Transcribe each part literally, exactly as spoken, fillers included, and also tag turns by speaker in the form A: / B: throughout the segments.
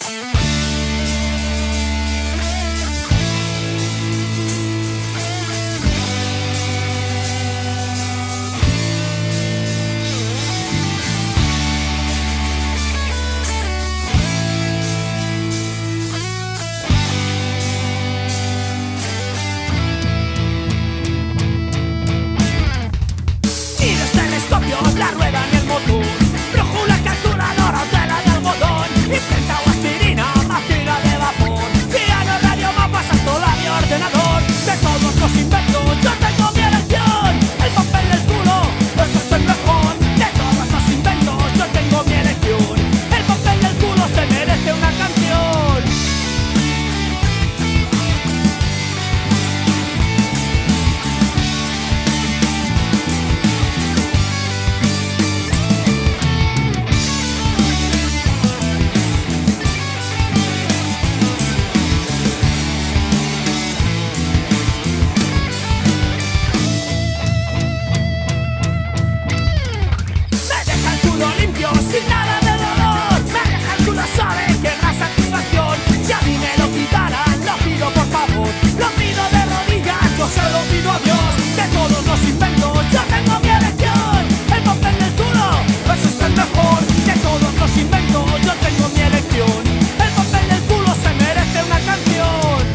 A: La rueda en el motor, brújula calculadora, tela de algodón, imprenta o aspirina, máquina de vapor, piano, radio, mapas, astrolabio, ordenador. De todos los inventos yo tengo mi elección. El papel del culo, eso es el mejor. De todos los inventos yo tengo mi elección. El papel del culo se merece una canción. Sin nada de dolor, me deja el culo suave, que gran satisfacción. Si a mí me lo quitaran, lo pido por favor, lo pido de rodillas, yo se lo pido a Dios. De todos los inventos yo tengo mi elección. El papel del culo, eso es el mejor. De todos los inventos yo tengo mi elección. El papel del culo se merece una canción.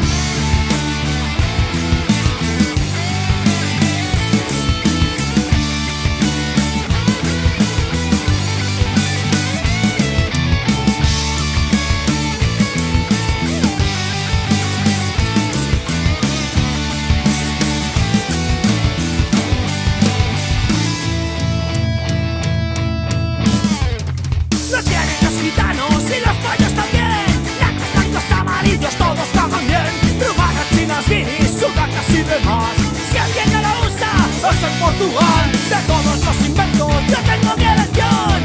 A: Gitanos y los pollos también, blancos, blancos, amarillos, todos pagan bien. Rumanas, chinas, guiris, sudacas y demás. Si alguien no lo usa, es en Portugal. De todos los inventos yo tengo mi elección.